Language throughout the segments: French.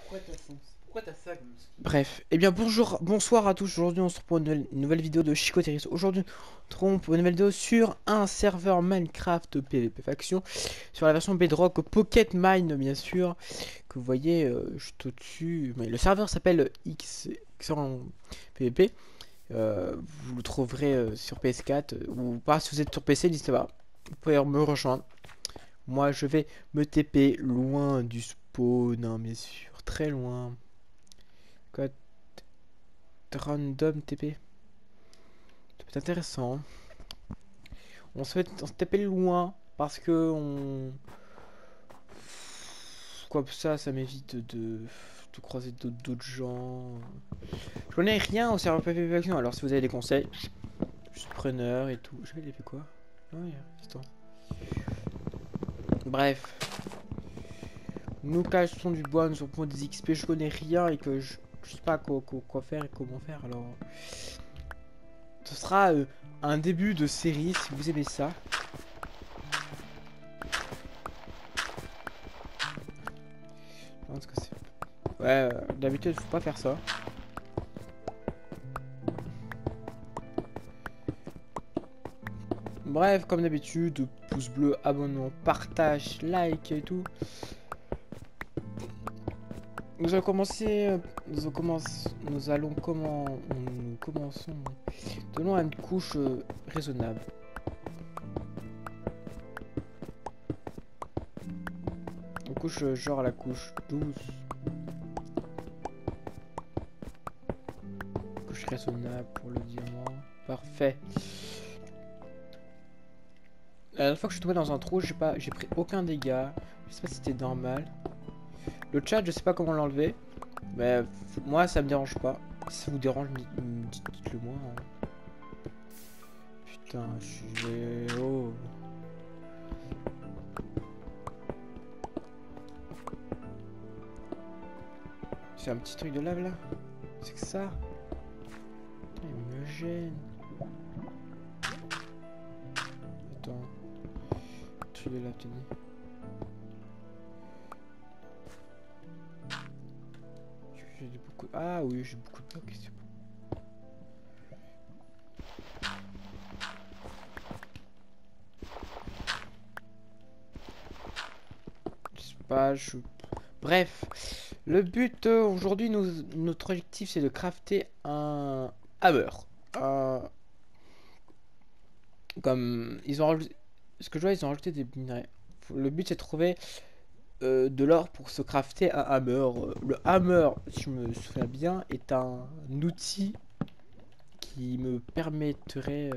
Pourquoi t'as ça comme ski? Bref, eh bien bonjour, bonsoir à tous. Aujourd'hui on se retrouve pour une nouvelle vidéo de Chico Terris. Aujourd'hui on se retrouve pour une nouvelle vidéo sur un serveur Minecraft PvP Faction sur la version Bedrock Pocket Mine, bien sûr, que vous voyez juste au-dessus. Mais le serveur s'appelle X en PvP. Vous le trouverez sur PS4 ou pas. Si vous êtes sur PC, n'hésitez pas, vous pouvez me rejoindre. Moi je vais me TP loin du spawn, hein, bien sûr, très loin. Code random TP. Ça peut être intéressant, hein. On se taper loin parce que on. Comme ça m'évite de croiser d'autres gens. Je connais rien au serveur PvP Action, alors si vous avez des conseils, je suis preneur et tout. J'avais fait quoi? Non, il y a résistant. Bref. Nous cachons du bois, nous obtenons des XP, je connais rien et que je sais pas quoi faire et comment faire, alors. Ce sera un début de série si vous aimez ça. Je pense que c'est... Ouais, d'habitude, faut pas faire ça. Bref, comme d'habitude, pouce bleu, abonnement, partage, like et tout. Nous allons commencer. Nous allons comment. Nous commençons. Donnons une couche raisonnable. Une couche genre la couche 12. Couche raisonnable pour le diamant. Parfait. La dernière fois que je suis tombé dans un trou, j'ai pris aucun dégât. Je sais pas si c'était normal. Le chat, je sais pas comment l'enlever. Mais moi, ça me dérange pas. Si ça vous dérange, dites-le moi, hein. Putain, je suis... Oh. C'est un petit truc de lave là. C'est que ça. Putain, il me gêne. Attends. Truc de lave, t'as dit. J'ai beaucoup... Ah oui, j'ai beaucoup de blocs. C'est bon. Je sais pas, je... Bref. Le but aujourd'hui, notre objectif, c'est de crafter un hammer. Comme ils ont rajouté... Ce que je vois, ils ont rajouté des minerais. Le but, c'est de trouver de l'or pour se crafter un hammer. Le hammer, si je me souviens bien, est un outil qui me permettrait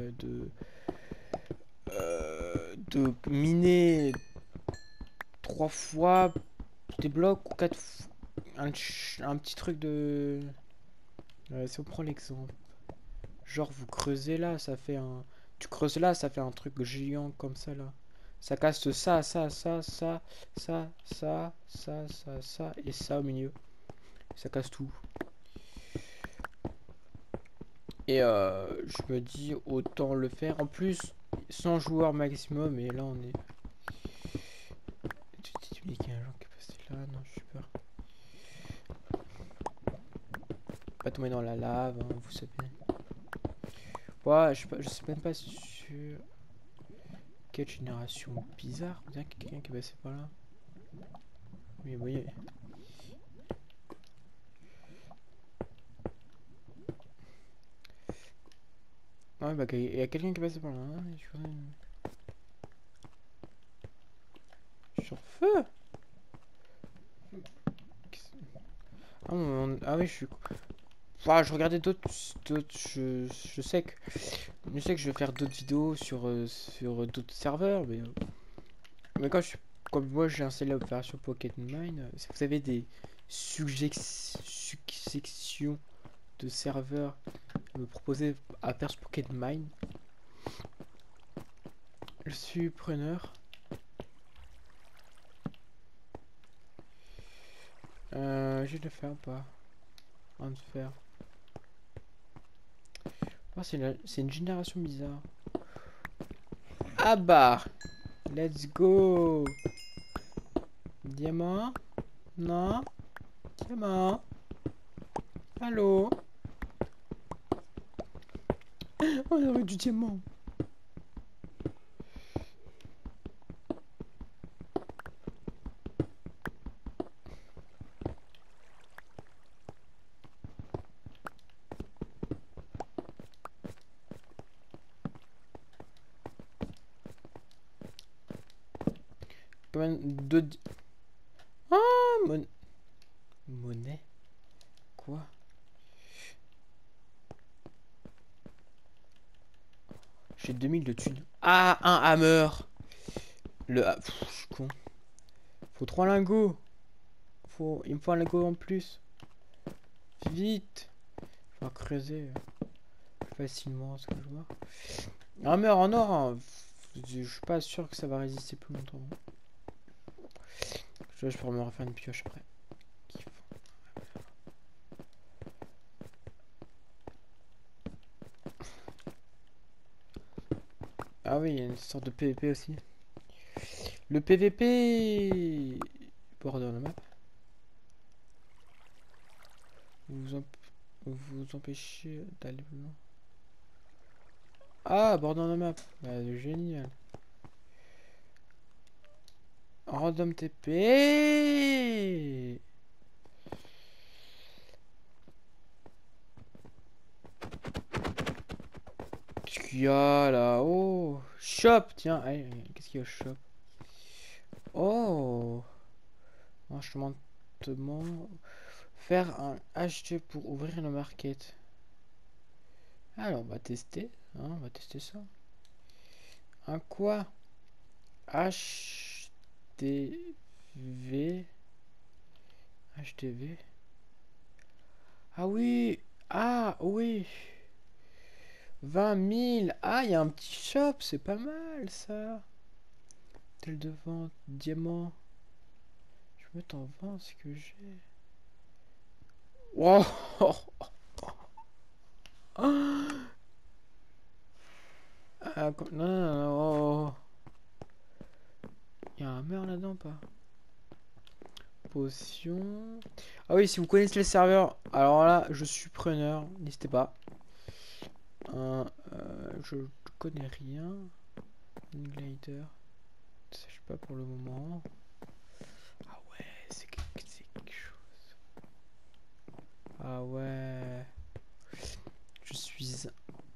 de miner 3 fois des blocs ou 4 fois un petit truc de... si on prend l'exemple, genre vous creusez là, ça fait un... Tu creuses là, ça fait un truc géant comme ça là. Ça casse ça et ça au milieu. Ça casse tout. Et je me dis autant le faire. En plus, 100 joueurs maximum. Et là on est... Tu me dis qu'il y a un genre qui est passé là. Non, je suis peur. Pas tomber dans la lave, hein, vous savez. Ouais, je sais même pas sur... Quelle génération bizarre. On dirait qu'il y a quelqu'un qui est passé par là. Mais vous voyez... Ouais, bah, il y a quelqu'un qui est passé par là. Hein, sur feu. Ah oui, je suis... Ah, je regardais d'autres... Je sais que... Je sais que je vais faire d'autres vidéos sur d'autres serveurs, mais quand je suis... Comme moi, j'ai installé la version Pocket Mine, si vous avez des suggestions de serveurs à me proposer à faire sur Pocket Mine, je suis preneur. Je vais le faire ou pas? On va faire. Oh, c'est une génération bizarre. Ah bah, let's go. Diamant? Non. Diamant. Allô. On aurait du diamant. Combien de... Ah, monnaie. Quoi? J'ai 2000 de thunes. Ah, un hammer. Je suis con. Faut 3 lingots. Il me faut un lingot en plus. Vite. Faut creuser plus facilement ce que je vois. Un hammer en or. Hein. Je suis pas sûr que ça va résister plus longtemps. Je pourrais me refaire une pioche après. Ah oui, il y a une sorte de PVP aussi. Le PVP bordel la map. Vous empêchez d'aller plus loin. Ah, bordel la map. Bah, génial. Random TP. Qu'est-ce qu'il y a là? Oh, shop. Tiens, allez, qu'est-ce qu'il y a au shop? Oh, enchantement. Faire un HT pour ouvrir le market. Alors, on va tester. Hein, on va tester ça. Un quoi? HTV. HTV. Ah oui. Ah oui. 20 000. Ah, il y a un petit shop. C'est pas mal ça. Tel de vente. Diamant. Je vais mettre en vente ce que j'ai. Wow. Ah, non, non, non. Oh. Il y a un mur là-dedans, pas? Potion. Ah oui, si vous connaissez le serveur, alors là, je suis preneur. N'hésitez pas. Je connais rien. Glider. Je sais pas pour le moment. Ah ouais, c'est quelque chose. Ah ouais. Je suis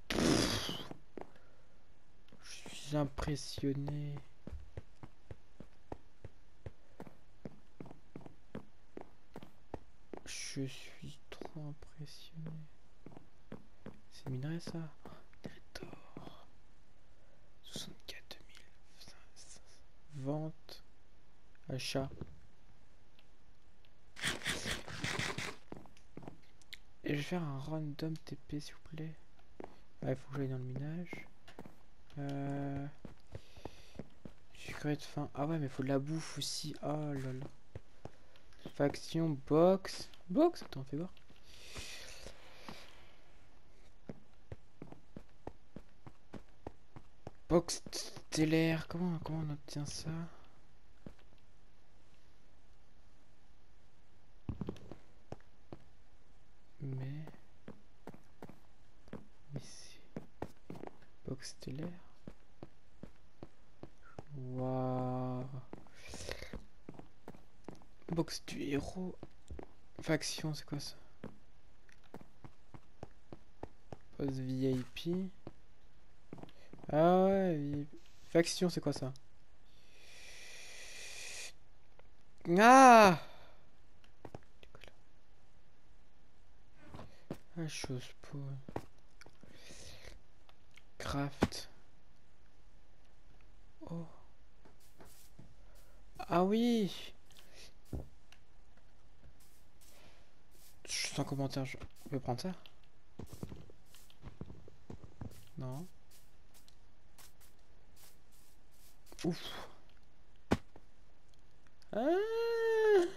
impressionné. Je suis trop impressionné. C'est minerai ça. Trésor. 64 500. Vente. Achat. Et je vais faire un random TP s'il vous plaît. Ah, il faut que j'aille dans le minage. J'ai cru être faim. Ah ouais, mais il faut de la bouffe aussi. Oh là là. Faction box. Box. Attends, fais voir. Box stellaire. Comment on obtient ça? Mais ici. Box stellaire. Waouh. Box du héros. Faction, c'est quoi ça? Poste VIP. Ah ouais, VIP. Faction, c'est quoi ça? Ah! Ah, chose pour... Craft. Oh. Ah oui! Sans commentaire, je vais prendre ça. Non. Ouf. Ah!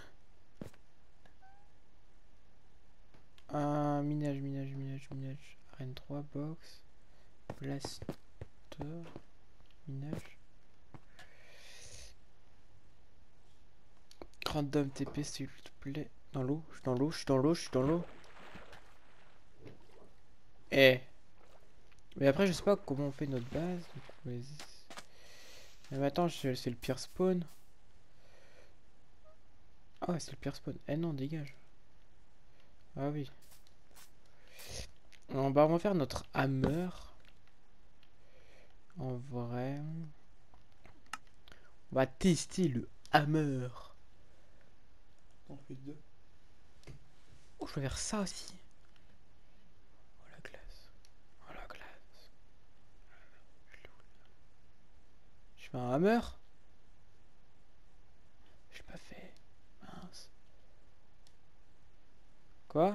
Minage. Arène 3, box. Blaster. Minage. Random TP s'il te plaît. Dans l'eau, je suis dans l'eau, je suis dans l'eau, je suis dans l'eau. Eh. Mais après, je sais pas comment on fait notre base. Donc, vas-y. Mais attends, c'est le pire spawn. Ah ouais, c'est le pire spawn. Eh non, dégage. Ah oui. On va faire notre hammer. En vrai. On va tester le hammer. T'en fais deux. Oh, je vais faire ça aussi. Oh la glace. Oh la glace. Je fais un hammer. Je l'ai pas fait. Mince. Quoi?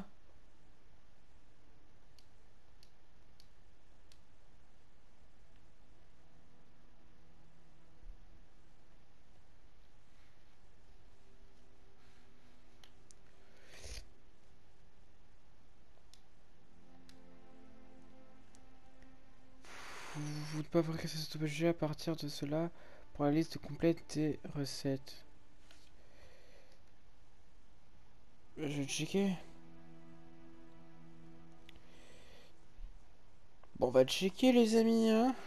Vous ne pouvez pas fabriquer cet objet à partir de cela pour la liste complète des recettes. Je vais checker. Bon, on va checker les amis, hein.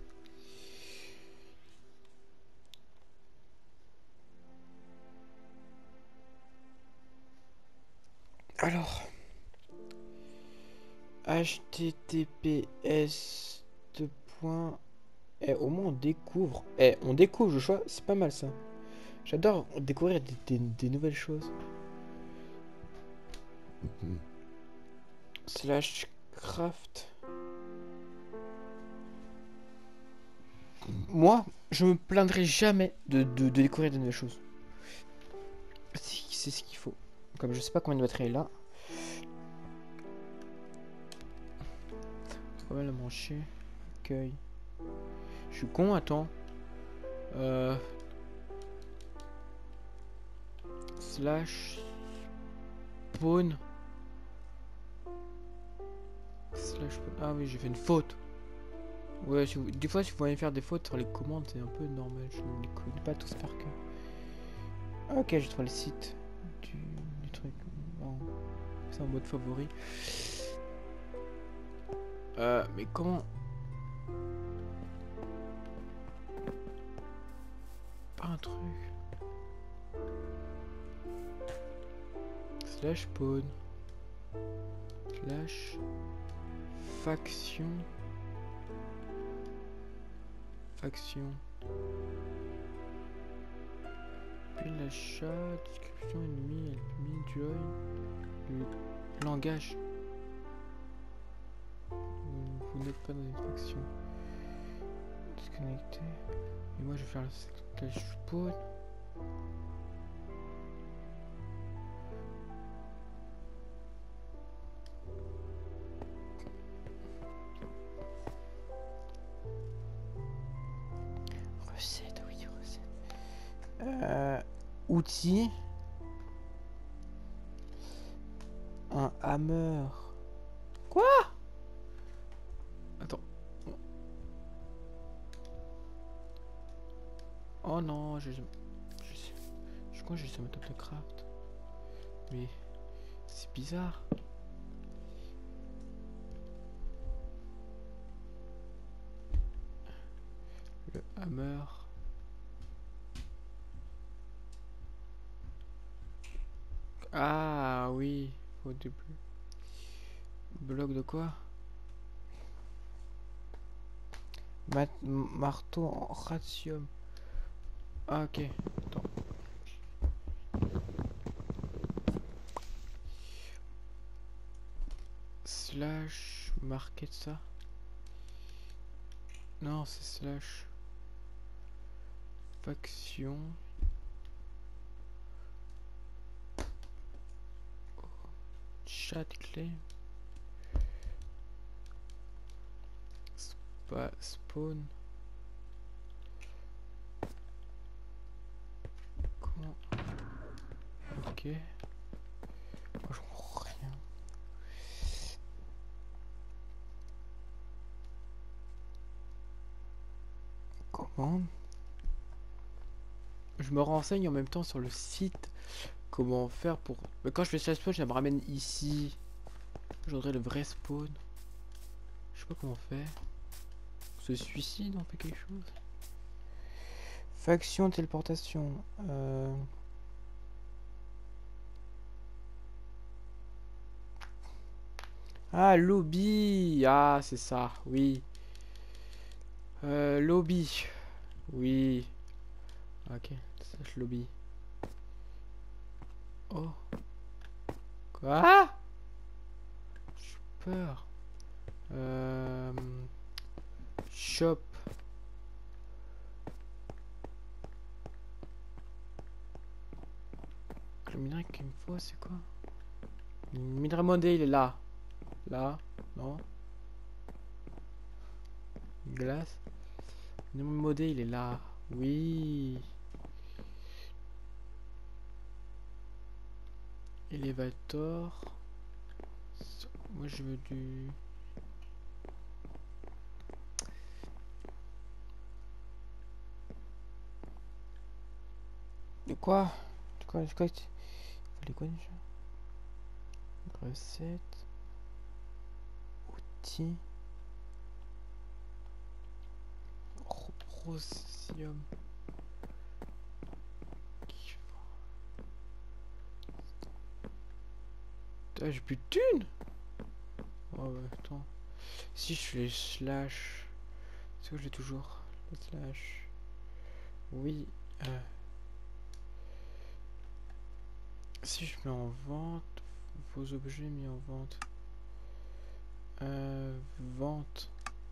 Alors, https deux points. Eh, au moins on découvre. Eh, on découvre le choix, c'est pas mal ça. J'adore découvrir des nouvelles choses. Slash craft. Moi, je me plaindrai jamais de découvrir de nouvelles choses. C'est ce qu'il faut. Comme je sais pas combien de batterie est là. Pas mal à manger. Cueil. Je suis con, attends. Slash spawn. Slash spawn. Ah oui, j'ai fait une faute. Ouais, si des fois, si vous voulez faire des fautes sur les commandes, c'est un peu normal. Je ne les connais pas tous par cœur. Ok, je trouve le site du truc. Bon, c'est en mode favori. Mais comment? Pas un truc. Slash spawn. Slash faction. Faction. Puis l'achat, description, ennemi, join. Le langage. Vous n'êtes pas dans une faction. Disconnecté. Et moi je vais faire le slash spawn. Recette, oui, recette. Outils. Un hammer. Quoi? Attends. Oh non, je crois que j'ai sur ma table de craft. Mais c'est bizarre. Le hammer. Ah oui, au début. Bloc de quoi? Marteau en ratium. Ah ok, attends. Slash marqué de ça. Non, c'est slash faction. Chat clé. Spawn. Comment? Ok. Moi je comprends rien. Comment? Je me renseigne en même temps sur le site comment faire pour... Mais quand je fais ça spawn, ça me ramène ici. Je voudrais le vrai spawn. Je sais pas comment faire. On se suicide, on fait quelque chose. Faction, téléportation. Ah, lobby. Ah, c'est ça, oui. Lobby. Oui. Ok, slash lobby. Oh. Quoi? J'ai peur. Shop. Le minerai qu'il me faut, c'est quoi? Le minerai modé, il est là. Là. Non. Glace. Le minerai modé, il est là. Oui. Elevator. Moi, je veux du... De quoi? De quoi? Fallait quoi déjà? Recette. Outils. Rosium. Ah, j'ai plus de thunes. Oh ouais, attends. Si je fais les slash. Est-ce que je l'ai toujours? Les slash. Oui. Si je mets en vente. Vos objets mis en vente. Vente.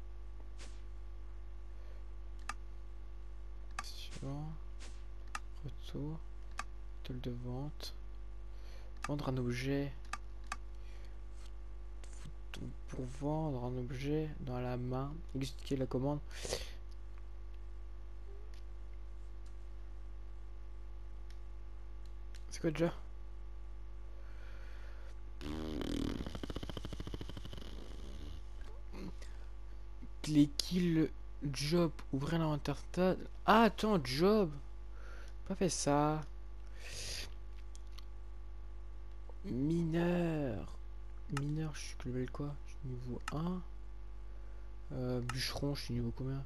Suivant. Retour. Tôle de vente. Vendre un objet. Pour vendre un objet dans la main. Exécuter la commande. C'est quoi déjà? Cliquez le job. Ouvrir l'inventaire. Ah, attends, job. Pas fait ça. Mineur. Mineur, je suis level quoi? Je suis niveau 1. Bûcheron, je suis niveau combien?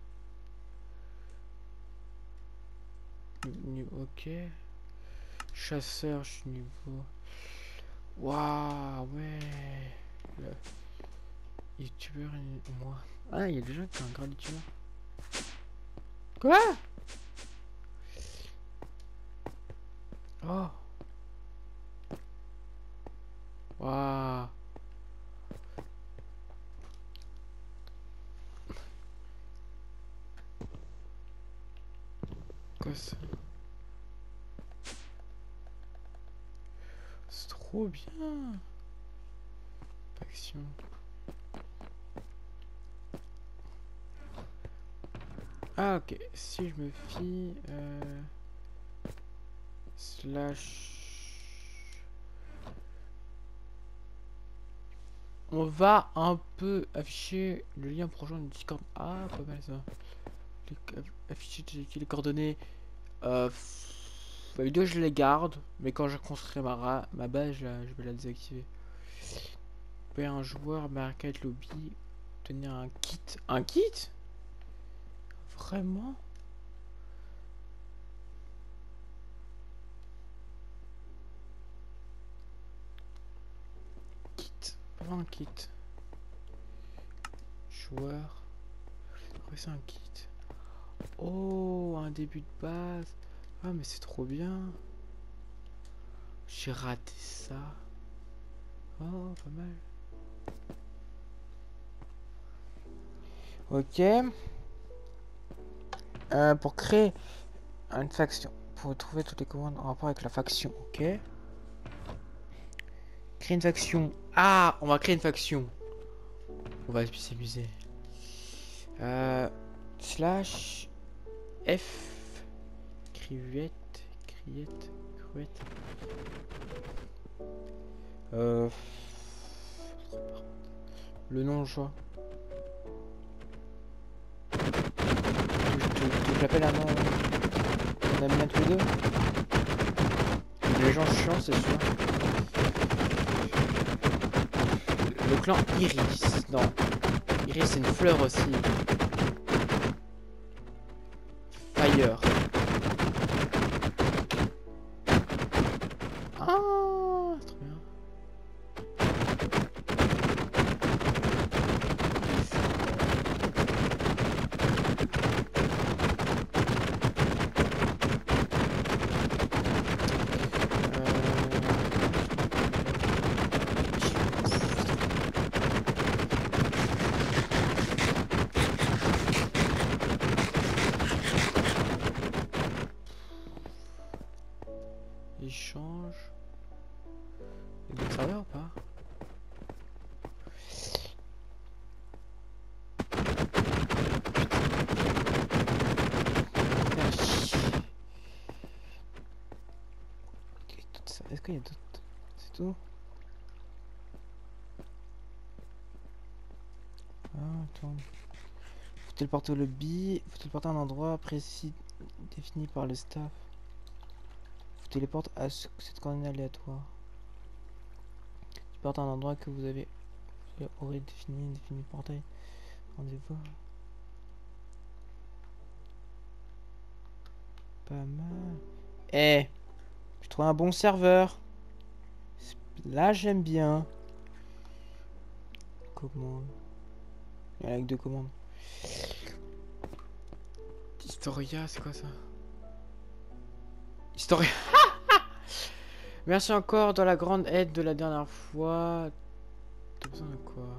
Ok. Chasseur, je suis niveau... Waouh, ouais. Le... YouTubeur, moi. Ah, il y a des gens qui ont un grand youtubeur. Quoi? Oh. Waouh. Quoi ça? C'est trop bien. Action. Ah ok, si je me fie slash, on va un peu afficher le lien prochain du Discord. Ah pas mal ça. Afficher les coordonnées. La vidéo je les garde, mais quand je construirai ma base je vais la désactiver. Payer un joueur, market lobby, obtenir un kit. Un kit? Vraiment? Kit. Pas un kit. Joueur. Ouais, c'est un kit. Oh, un début de base. Ah, mais c'est trop bien. J'ai raté ça. Oh, pas mal. Ok. Pour créer une faction. Pour trouver toutes les commandes en rapport avec la faction. Ok. Créer une faction. Ah, on va créer une faction. On va s'amuser. Slash F. Criette. Le nom, je vois. Je l'appelle un nom. On aime bien tous les deux. Les gens chiants, c'est sûr. Le clan Iris. Non. Iris, c'est une fleur aussi. Fire. Ah, c'est trop bien. Échange. Il y a des travailleurs ou pas? Est-ce qu'il y a d'autres? C'est tout? Ah, attends. Faut téléporter au lobby. Faut téléporter à un endroit précis défini par le staff. Faut téléporter à cette coordonnée aléatoire. Téléporter à un endroit que vous aurez défini portail. Rendez-vous. Pas mal. Eh, je trouve un bon serveur. Là, j'aime bien. Commande. Il y a avec deux commandes. Historia, c'est quoi ça? Historia. Merci encore dans la grande aide de la dernière fois. T'as besoin de quoi?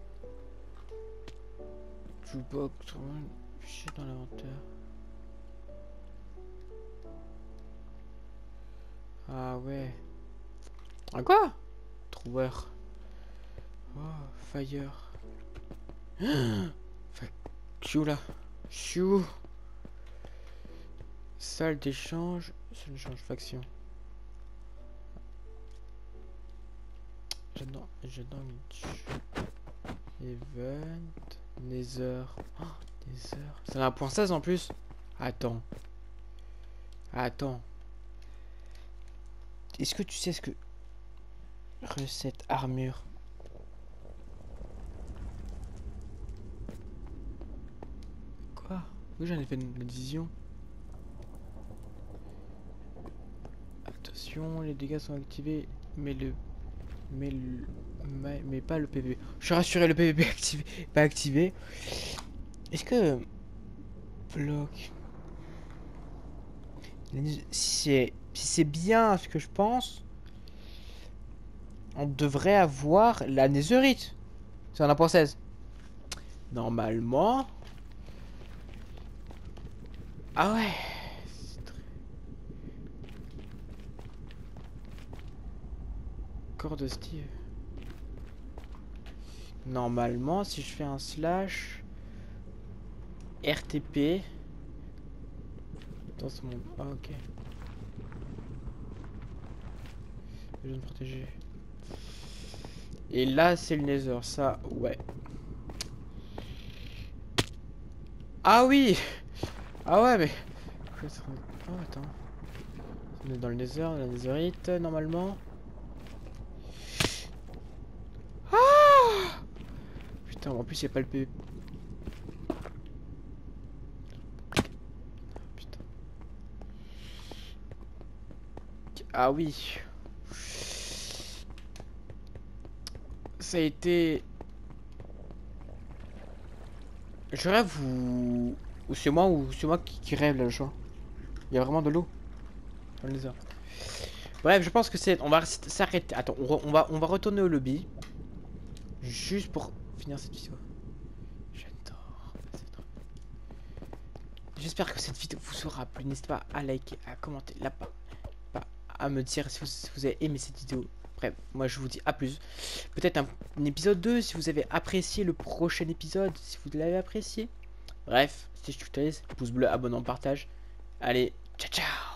Jukebox, fichier dans l'inventaire. Ah ouais. Ah quoi? Trouver. Oh, fire. Chou là. Chou. Salle d'échange. Salle d'échange faction. J'adore Event. Nether. Oh, Nether. Ça a un point 16 en plus. Attends. Attends. Est-ce que tu sais ce que... Recette armure. Quoi? Oui, j'en ai fait une vision. Attention, les dégâts sont activés, mais pas le PVP. Je suis rassuré, le PVP activé, pas activé. Est-ce que bloc, si c'est bien ce que je pense, on devrait avoir la netherite. C'est un point 16. Normalement. Ah ouais. Corps de Steve. Normalement, si je fais un slash RTP dans ce monde. Ah ok. Je vais me protéger. Et là, c'est le Nether, ça, ouais. Ah oui. Ah ouais, mais... Oh, attends. On est dans le Nether, la Netherite, normalement. Ah putain, en plus, il n'y a pas le PVP. Putain. Ah oui. Ça a été... Je rêve ou c'est moi qui rêve là, le choix. Il y a vraiment de l'eau dans le désert. Bref, je pense que c'est... On va s'arrêter. Attends, on va retourner au lobby. Juste pour finir cette vidéo. J'adore. J'espère que cette vidéo vous sera plu. N'hésitez pas à liker, à commenter là-bas. À me dire si vous avez aimé cette vidéo. Bref, moi je vous dis à plus. Peut-être un épisode 2 si vous avez apprécié le prochain épisode. Si vous l'avez apprécié. Bref, c'était Chicotérice. Pouce bleu, abonnement, partage. Allez, ciao ciao.